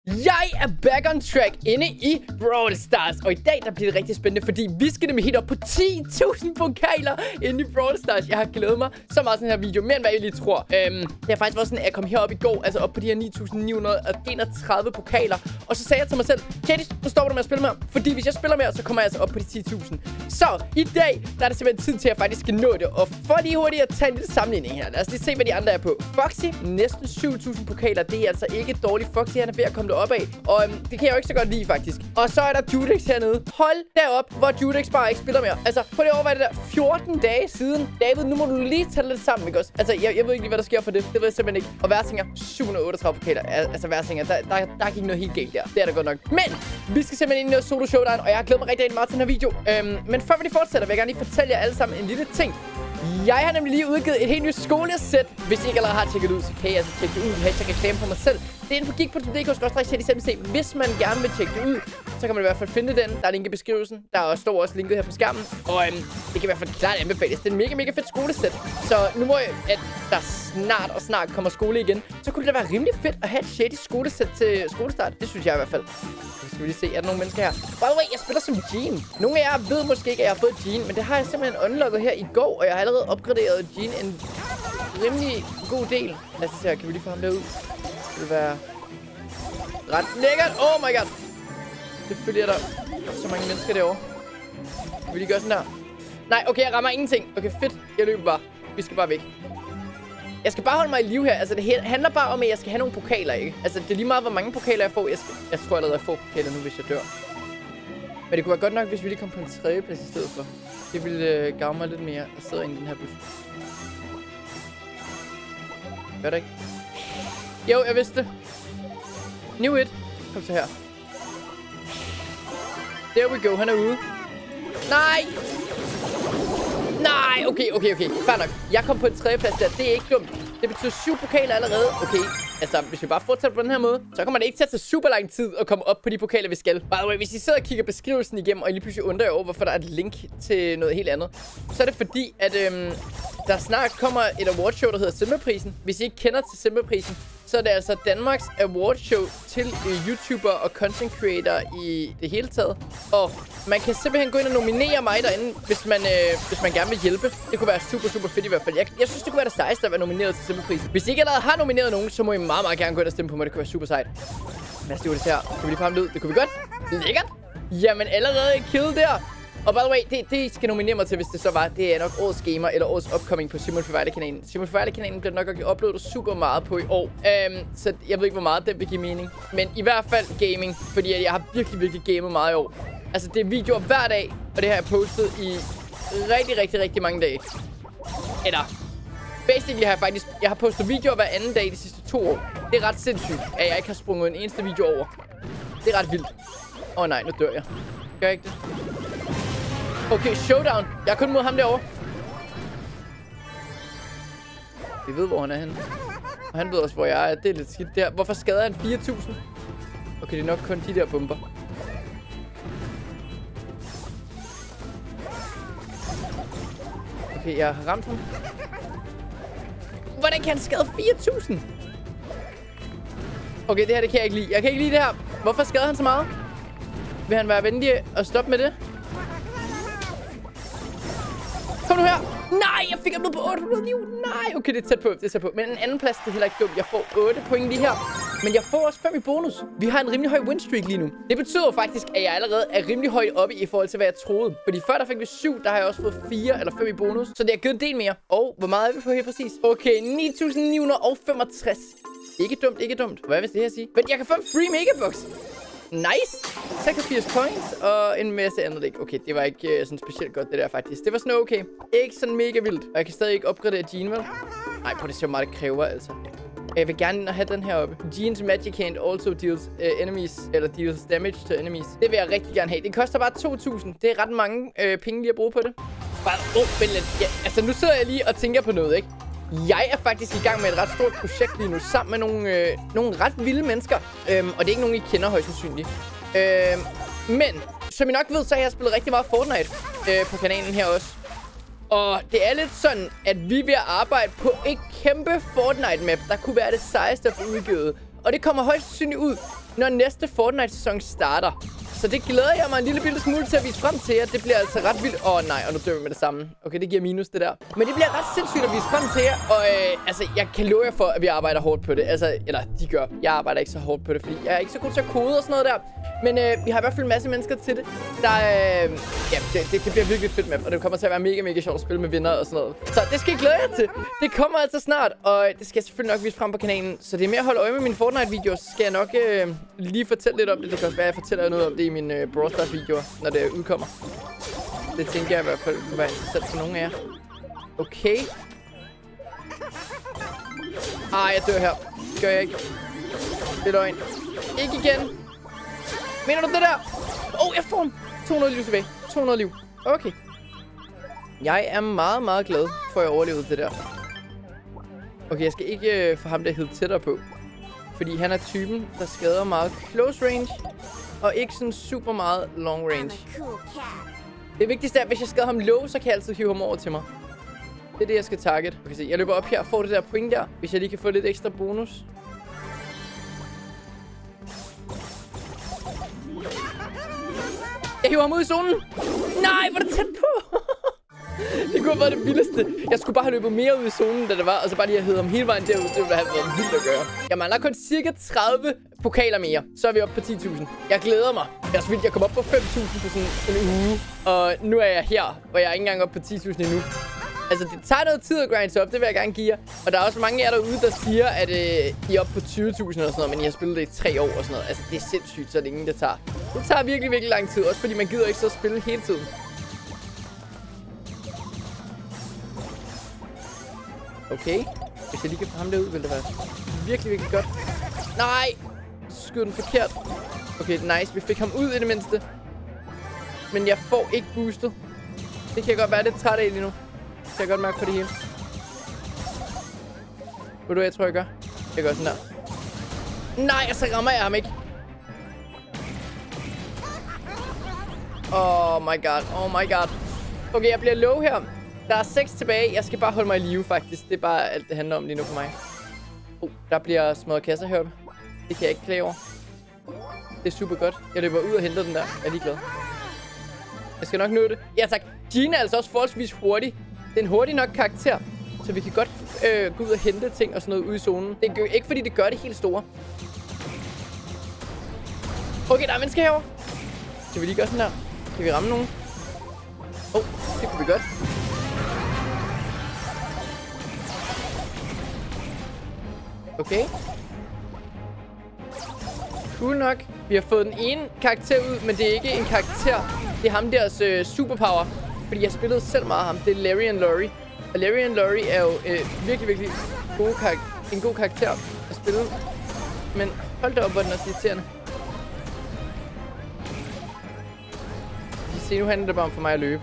Jeg er back on track inde i Brawl Stars, og i dag der bliver det rigtig spændende, fordi vi skal nemlig helt op på 10.000 pokaler inde i Brawl Stars. Jeg har glædet mig så meget til den her video, mere end hvad jeg lige tror. Det har faktisk været sådan, at jeg kom herop i går, altså op på de her 9.931 pokaler, og så sagde jeg til mig selv, Kædis, nu stopper du med at spille mere, fordi hvis jeg spiller mere, så kommer jeg altså op på de 10.000. Så i dag, der er det simpelthen tid til, at jeg faktisk skal nå det, og for lige hurtigt at tage en lille sammenligning her. Lad os lige se, hvad de andre er på. Foxy, næsten 7.000 pokaler, det er altså ikke dårligt. Foxy, han er ved at komme derop af, og det kan jeg jo ikke så godt lide, faktisk. Og så er der Judex hernede. Hold derop, hvor Judex bare ikke spiller mere. Altså, prøv lige at overveje det der 14 dage siden. David, nu må du lige tage det lidt sammen, ikke også? Altså, jeg ved ikke lige, hvad der sker for det. Det ved jeg simpelthen ikke. Og Værsinger, 738 pokaler. Altså, Værsinger, der gik noget helt galt der. Det er der godt nok. Men vi skal simpelthen ind i noget solo showdown, og jeg har glædet mig rigtig meget til den her video. Men før vi lige fortsætter, vil jeg gerne lige fortælle jer alle sammen en lille ting. Jeg har nemlig lige udgivet et helt nyt skolesæt. Hvis I ikke allerede har tjekket det ud, så kan I altså tjekke det ud. Jeg har ikke reklame for mig selv. Det er inde på geek.dk/CDCMC. Hvis man gerne vil tjekke det ud, så kan man i hvert fald finde den. Der er link i beskrivelsen. Der står også linket her på skærmen. Og det kan i hvert fald klart anbefales. Det er en mega fedt skolesæt. Så nu hvor at der snart kommer skole igen, så kunne det da være rimelig fedt at have et shady skolesæt til skolestart. Det synes jeg i hvert fald. Skal vi lige se, er der nogle mennesker her? By the way, jeg spiller som Jean. Nogle af jer ved måske ikke, at jeg har fået Jean, men det har jeg simpelthen unlocket her i går, og jeg har allerede opgraderet Jean en rimelig god del. Lad os se her, kan vi lige få ham derud? Det vil være ret lækkert. Oh my god. Selvfølgelig er der så mange mennesker derovre. Kan vi lige gøre sådan der? Nej, okay, jeg rammer ingenting. Okay, fedt. Jeg løber bare. Vi skal bare væk. Jeg skal bare holde mig i live her. Altså, det handler bare om, at jeg skal have nogle pokaler, ikke? Altså, det er lige meget, hvor mange pokaler jeg får. Jeg tror allerede, jeg får pokaler nu, hvis jeg dør. Men det kunne være godt nok, hvis vi lige kom på en 3. plads i stedet for. Det ville gavne mig lidt mere at sidde inde i den her bus. Gør det ikke? Jo, jeg vidste det. New it. Kom så her. There we go. Han er ude. Nej! Nej, okay. Fair nok. Jeg kom på en 3. plads der. Det er ikke dumt. Det betyder 7 pokaler allerede. Okay, altså hvis vi bare fortsætter på den her måde, så kommer det ikke til at tage super lang tid at komme op på de pokaler, vi skal. By the way, hvis I sidder og kigger beskrivelsen igennem, og I lige pludselig undrer jer over, hvorfor der er et link til noget helt andet, så er det fordi, at der snart kommer et awardshow, der hedder Simba-prisen. Hvis I ikke kender til Simba-prisen, så er det altså Danmarks awardshow til YouTuber og content creator i det hele taget. Og man kan simpelthen gå ind og nominere mig derinde, hvis man gerne vil hjælpe. Det kunne være super fedt i hvert fald. Jeg synes, det kunne være det sejeste at være nomineret til Simba-prisen. Hvis I ikke allerede har nomineret nogen, så må I meget gerne gå ind og stemme på mig. Det kunne være super sejt. Lad os se, hvad det her. Kan vi lige få ham ud? Det kunne vi godt. Lækkert. Jamen allerede en kill der. Og by the way, det I skal nominere mig til, hvis det så var, det er nok årets gamer eller årets upcoming på Simon Fivejle-kanalen. Simon Fivejle-kanalen bliver nok uploadet super meget på i år. Så jeg ved ikke, hvor meget den vil give mening. Men i hvert fald gaming, fordi jeg har virkelig gamet meget i år. Altså, det er videoer hver dag, og det har jeg postet i rigtig mange dage. Eller, basically har jeg har postet videoer hver anden dag de sidste 2 år. Det er ret sindssygt, at jeg ikke har sprunget en eneste video over. Det er ret vildt. Nej, nu dør jeg. Gør jeg ikke det? Okay, showdown. Jeg er kun mod ham derovre. Vi ved, hvor han er henne. Og han ved også, hvor jeg er. Det er lidt skidt der. Hvorfor skader han 4.000? Okay, det er nok kun de der bomber. Okay, jeg har ramt ham. Hvordan kan han skade 4.000? Okay, det her, det kan jeg ikke lide. Jeg kan ikke lide det her. Hvorfor skader han så meget? Vil han være venlig at stoppe med det? Kom nu her. Nej, jeg fik ham ned på 800 liv. Nej, okay, det er tæt på. Men en anden plads, det er heller ikke dumt. Jeg får 8 point lige her. Men jeg får også 5 i bonus. Vi har en rimelig høj winstreak lige nu. Det betyder jo faktisk, at jeg allerede er rimelig højt oppe i forhold til, hvad jeg troede. Fordi før der fik vi 7, der har jeg også fået 4 eller 5 i bonus. Så det har givet en del mere. Og hvor meget er vi på her præcis? Okay, 9.965. Ikke dumt. Hvad vil det her sige? Men jeg kan få en free megabox. Nice! 86 points og en masse andet dæk. Okay, det var ikke sådan specielt godt, det der faktisk. Det var sådan okay. Ikke sådan mega vildt. Og jeg kan stadig ikke opgradere Jean, vel? Nej, på det ser meget, det kræver, altså. Jeg vil gerne have den her oppe. Jean's Magic Hand also deals deals damage to enemies. Det vil jeg rigtig gerne have. Det koster bare 2.000. Det er ret mange penge lige at bruge på det. Bare, vent lidt. Ja, altså, nu sidder jeg lige og tænker på noget, ikke? Jeg er faktisk i gang med et ret stort projekt lige nu, sammen med nogle ret vilde mennesker. Og det er ikke nogen, I kender højst sandsynligt. Men, som I nok ved, så har jeg spillet rigtig meget Fortnite på kanalen her også. Og det er lidt sådan, at vi er ved at arbejde på et kæmpe Fortnite-map, der kunne være det sejeste at få udgivet. Og det kommer højst sandsynligt ud når næste Fortnite-sæson starter. Så det glæder jeg mig en lille bitte smule til at vise frem til jer. Det bliver altså ret vildt. Nej, og nu dør vi med det samme. Okay, det giver minus det der. Men det bliver ret sindssygt at vise frem til jer. Og altså, jeg kan love jer for, at vi arbejder hårdt på det. Altså, eller de gør. Jeg arbejder ikke så hårdt på det, fordi jeg er ikke så god til at kode og sådan noget der. Men vi har i hvert fald en masse mennesker til det. Der ja, det bliver virkelig fedt med. Og det kommer til at være mega sjovt at spille med venner og sådan noget. Så det skal jeg glæde jer til. Det kommer altså snart. Og det skal jeg selvfølgelig nok vise frem på kanalen. Så det er mere at holde øje med mine Fortnite-videoer. Så skal jeg nok lige fortælle lidt om det. Det kan også være, at jeg fortæller noget om det i mine Brawl Stars videoer, når det udkommer. Det tænker jeg i hvert fald kunne være interessant for nogle af jer. Okay. Jeg dør her. Det gør jeg ikke. Det er løgn. Ikke igen. Mener du det der? Jeg får ham. 200 liv tilbage. 200 liv. Okay. Jeg er meget glad for, at jeg overlevede det der. Okay, jeg skal ikke få ham der hed tættere på. Fordi han er typen, der skader meget close range. Og ikke sådan super meget long range. Det vigtigste er, at hvis jeg skader ham low, så kan jeg altid hive ham over til mig. Det er det, jeg skal target. Okay, se, jeg løber op her og får det der point der. Hvis jeg lige kan få lidt ekstra bonus. Jeg hiver ham ud i zonen. Nej, hvor er det tæt på. Det kunne have været det vildeste. Jeg skulle bare have løbet mere ud i zonen, da det var. Og så bare lige at hedde ham hele vejen derud. Det ville have været vildt at gøre. Jeg mangler kun cirka 30 pokaler mere. Så er vi oppe på 10.000. Jeg glæder mig. Jeg er så vildt, jeg kom op på 5.000 på sådan en uge. Og nu er jeg her, og jeg er ikke engang oppe på 10.000 endnu. Altså, det tager noget tid at grinde op, det vil jeg gerne give jer. Og der er også mange af jer derude, der siger, at I er oppe på 20.000 og sådan noget, men I har spillet det i 3 år og sådan noget. Altså, det er sindssygt, så længe det tager. Det tager virkelig lang tid, også fordi man gider ikke så spille hele tiden. Okay. Hvis jeg lige kan få ham derud, vil det være virkelig godt. Nej! Skyd den forkert. Okay, nice. Vi fik ham ud i det mindste. Men jeg får ikke boostet. Det kan jeg godt være lidt træt af lige nu. Det kan jeg godt mærke på det hele. Ved du hvad jeg tror, jeg gør? Jeg gør sådan der. Nej, så rammer jeg ham ikke. Oh my god. Okay, jeg bliver low her. Der er 6 tilbage. Jeg skal bare holde mig i live, faktisk. Det er bare alt, det handler om lige nu for mig. Der bliver smadret kasser heroppe. Det kan jeg ikke klage over. Det er super godt. Jeg løber ud og henter den der. Jeg er ligeglad. Jeg skal nok nå det. Ja, tak. Gina er altså også forholdsvis hurtig. Det er en hurtig nok karakter. Så vi kan godt gå ud og hente ting og sådan noget ude i zonen. Det er ikke fordi det gør det helt store. Okay, der er mennesker herovre. Kan vi lige gøre sådan her? Kan vi ramme nogen? Det kunne vi godt. Okay. Cool nok. Vi har fået den ene karakter ud, men det er ikke en karakter. Det er ham deres superpower. Fordi jeg spillede selv meget af ham. Det er Larry and Lorry. Og Larry and Lorry er jo virkelig en god karakter at spille. Men hold da op, hvor den er irriterende. Se, nu handler det bare om for mig at løbe.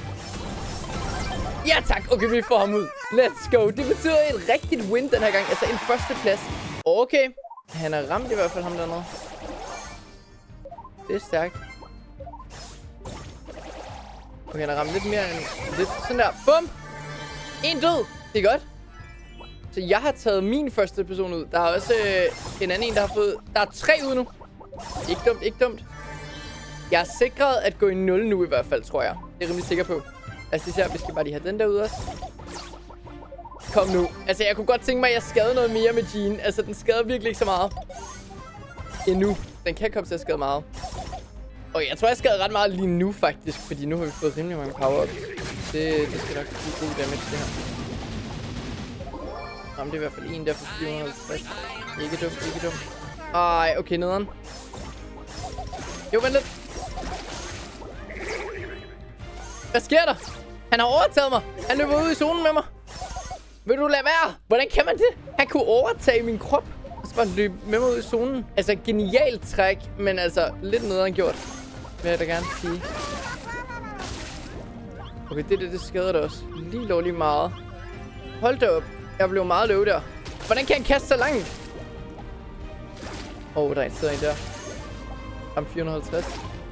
Ja tak, okay, vi får ham ud. Let's go. Det betyder et rigtigt win den her gang. Altså en førsteplads. Okay. Han har ramt i hvert fald ham dernede. Det er stærkt. Okay, han har ramt lidt mere end lidt. Sådan der. Bum! En død. Det er godt. Så jeg har taget min første person ud. Der er også en anden en, der har fået... Der er 3 ud nu. Ikke dumt, ikke dumt. Jeg er sikret at gå i 0 nu i hvert fald, tror jeg. Det er rimelig sikker på. Altså, især, vi skal bare lige have den der ud også. Kom nu. Altså, jeg kunne godt tænke mig, at jeg skade noget mere med Jean. Altså, den skader virkelig ikke så meget. Endnu. Den kan komme til at skade meget. Og jeg tror, jeg skader ret meget lige nu, faktisk. Fordi nu har vi fået rimelig mange power-ups. Det skal nok blive god damage, det her. Jamen, det er i hvert fald en der for 450. Ikke dumt, ikke dumt. Ej, okay, nederen. Jo, vent lidt. Hvad sker der? Han har overtaget mig. Han løber ud i zonen med mig. Vil du lade være? Hvordan kan man det? Han kunne overtage min krop. Og så bare løbe med mig ud i zonen. Altså, genialt træk. Men altså, lidt nederen gjort. Vil jeg da gerne sige. Okay, det skader da også. Lige lovligt meget. Hold da op. Jeg blev meget løv der. Hvordan kan han kaste så langt? Der er en sidder en der. Ham 450.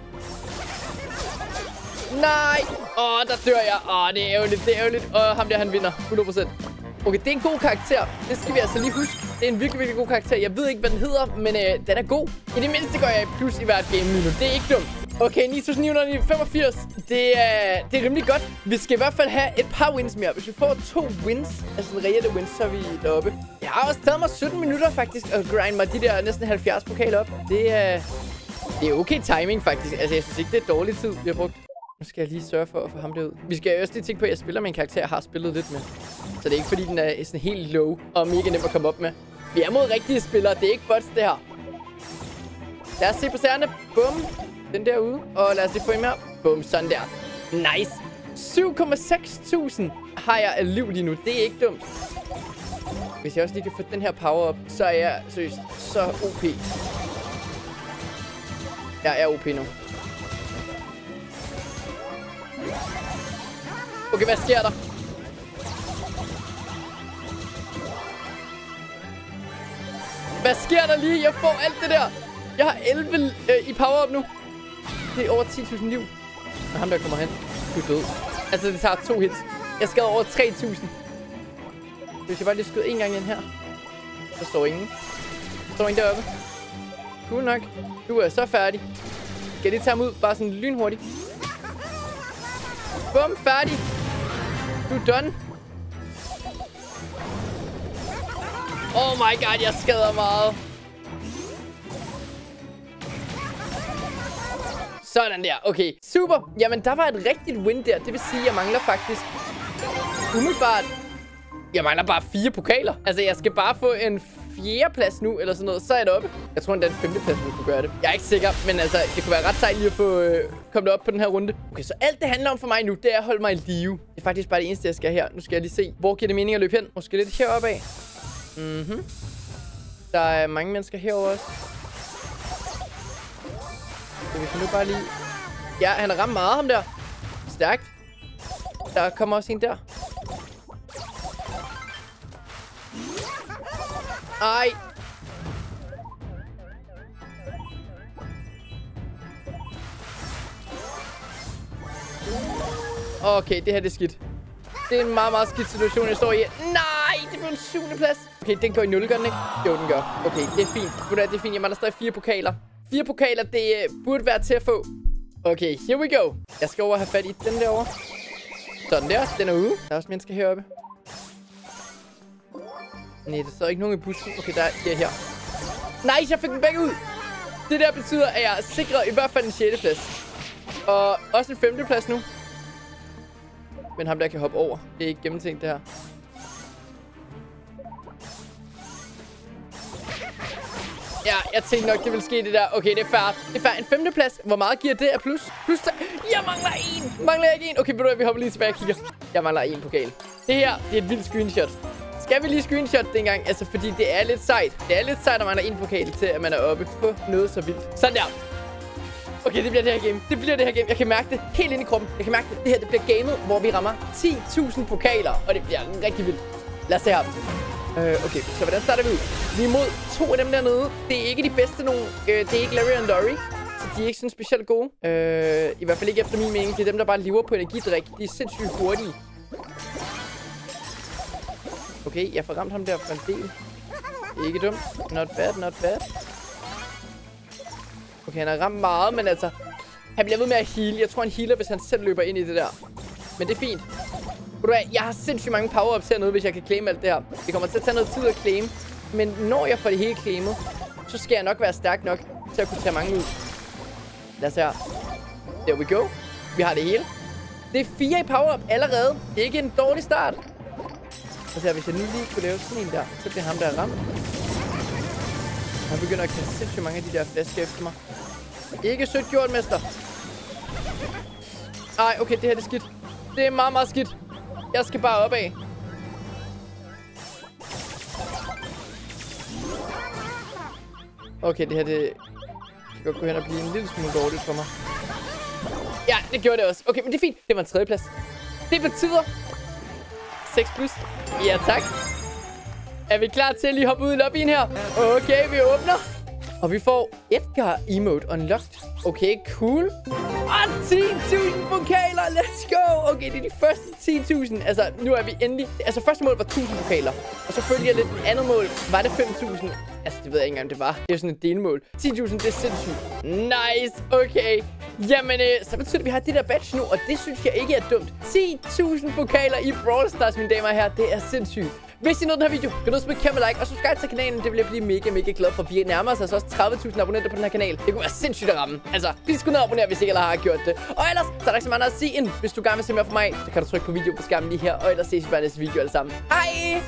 Nej! Der dør jeg. Det er ærgerligt, det er ærgerligt. Ham der, han vinder. 100%. Okay, det er en god karakter. Det skal vi altså lige huske. Det er en virkelig, virkelig god karakter. Jeg ved ikke, hvad den hedder, men den er god. I det mindste går jeg plus i hvert game lige nu. Det er ikke dumt. Okay, 9.985. Det er rimelig godt. Vi skal i hvert fald have et par wins mere. Hvis vi får 2 wins, altså en reelle wins, så er vi deroppe. Jeg har også taget mig 17 minutter faktisk at grind mig de der næsten 70 pokaler op. Det er okay timing faktisk. Altså, jeg synes ikke, det er dårlig tid, vi har brugt. Nu skal jeg lige sørge for at få ham derud. Vi skal også lige tænke på, at jeg spiller med en karakter, jeg har spillet lidt med. Så det er ikke fordi, den er sådan helt low og mega nem at komme op med. Vi er mod rigtige spillere. Det er ikke bots, det her. Lad os se på særne. Bum. Den derude. Og lad os lige få en her. Bum. Sådan der. Nice. 7.600 har jeg af liv lige nu. Det er ikke dumt. Hvis jeg også lige kan få den her power op, så er jeg seriøst så OP. Jeg er OP nu. Okay, hvad sker der? Hvad sker der lige? Jeg får alt det der. Jeg har 11 i power up nu. Det er over 10.000 liv. Og ham der kommer hen. Du er død. Altså, det tager 2 hits. Jeg skader over 3.000. Hvis jeg bare lige skyder en gang ind her. Der står ingen. Der står ingen deroppe. Cool nok. Du er så færdig. Skal jeg lige tage ham ud? Bare sådan lynhurtigt. Bum, færdig. Du er done. Oh my god, jeg skader meget. Sådan der. Okay, super. Jamen, der var et rigtigt win der. Det vil sige, at jeg mangler faktisk umiddelbart... Jeg mangler bare 4 pokaler. Altså, jeg skal bare få en 4. plads nu, eller sådan noget. Så er jeg deroppe. Jeg tror, at den 5. plads vil kunne gøre det. Jeg er ikke sikker, men altså, det kunne være ret sejt lige at få kommet op på den her runde. Okay, så alt det handler om for mig nu, det er at holde mig i live. Det er faktisk bare det eneste, jeg skal her. Nu skal jeg lige se, hvor giver det mening at løbe hen? Måske lidt heroppe af. Der er mange mennesker herovre også. Så vi kan nu bare lige... Ja, han har ramt meget, ham der. Stærkt. Der kommer også en der. Ej. Okay, det her det er skidt. Det er en meget, meget skidt situation, jeg står i. Nej, det blev en 7. plads. Okay, den går i 0, gør den ikke? Jo, den gør. Okay, det er fint. Det er fint. Jeg mangler stadig 4 pokaler. 4 pokaler, det burde være til at få. Okay, here we go. Jeg skal over have fat i den derovre. Sådan der. Den er ude. Der er også mennesker heroppe. Nej, der står ikke nogen i busken. Okay, der er her. Nej, jeg fik den begge ud. Det der betyder, at jeg sikrer i hvert fald en 6. plads. Og også en 5. plads nu. Men ham der kan hoppe over. Det er ikke gennemtænkt det her. Ja, jeg tænkte nok, det ville ske det der. Okay, det er fair. Det er fair. En 5. plads. Hvor meget giver det af plus? Plus 3. Jeg mangler 1. Mangler jeg ikke 1? Okay, ved du hvad, vi hopper lige tilbage og kigger. Jeg mangler 1 pokal. Det her, det er et vildt screenshot. Skal vi lige screenshot det engang? Altså, fordi det er lidt sejt. Det er lidt sejt, at man har 1 pokal til, at man er oppe på noget så vildt. Sådan der. Okay, det bliver det her game. Det bliver det her game. Jeg kan mærke det helt ind i kroppen. Jeg kan mærke det. Det her, det bliver gamet, hvor vi rammer 10.000 pokaler. Og det bliver rigtig vildt. Lad os se her. Okay, så hvordan starter vi ud? Vi er imod 2 af dem dernede. Det er ikke de bedste nogen. Det er ikke Larry og Dory. Så de er ikke sådan specielt gode. I hvert fald ikke efter min mening. Det er dem, der bare lever på energidrik. De er sindssygt hurtige. Okay, jeg får ramt ham der for en del. Ikke dumt. Not bad, not bad. Okay, han har ramt meget, men altså... Han bliver ved med at heal. Jeg tror, han healer, hvis han selv løber ind i det der. Men det er fint. Jeg har sindssygt mange power-ups hernede, hvis jeg kan claim alt det her. Det kommer til at tage noget tid at claim. Men når jeg får det hele claimet, så skal jeg nok være stærk nok til at kunne tage mange ud. Lad os her. There we go. Vi har det hele. Det er 4 i power-up allerede. Ikke en dårlig start. Altså, hvis jeg nu lige kunne lave sådan en der, så bliver ham der ramt. Han begynder at kaste sindssygt mange af de der flasker efter mig. Ikke sødt gjort, mester. Ej, okay, det her det er skidt. Det er meget, meget skidt. Jeg skal bare opad. Okay, det her det kan godt gå hen og blive en lille smule dårligt for mig. Ja, det gjorde det også. Okay, men det er fint. Det var en 3. plads. Det betyder 6 plus. Ja, tak. Er vi klar til at lige hoppe ud i lobbyen her? Okay, vi åbner. Og vi får Edgar emote unlocked. Okay, cool. Og 10.000 pokaler. Let's go. Okay, det er de første 10.000. Altså, nu er vi endelig... Altså, første mål var 1.000 pokaler. Og så følger lidt andet mål. Var det 5.000? Altså, det ved jeg ikke engang, det var. Det er jo sådan et delmål. 10.000, det er sindssygt. Nice. Okay. Jamen, så betyder det, at vi har det der badge nu. Og det synes jeg ikke er dumt. 10.000 pokaler i Brawl Stars, mine damer og herrer. Det er sindssygt. Hvis I nåede den her video, kan du smide et kæmpe like og subscribe til kanalen. Det vil jeg blive mega glad for. Vi nærmer os altså også 30.000 abonnenter på den her kanal. Det kunne være sindssygt at ramme. Altså, bliv sgu ned og abonner, hvis I ikke allerede har gjort det. Og ellers, så er der ikke så meget at sige ind. Hvis du gerne vil se mere fra mig, så kan du trykke på video på skærmen lige her. Og ellers ses vi bare i næste video alle sammen. Hej!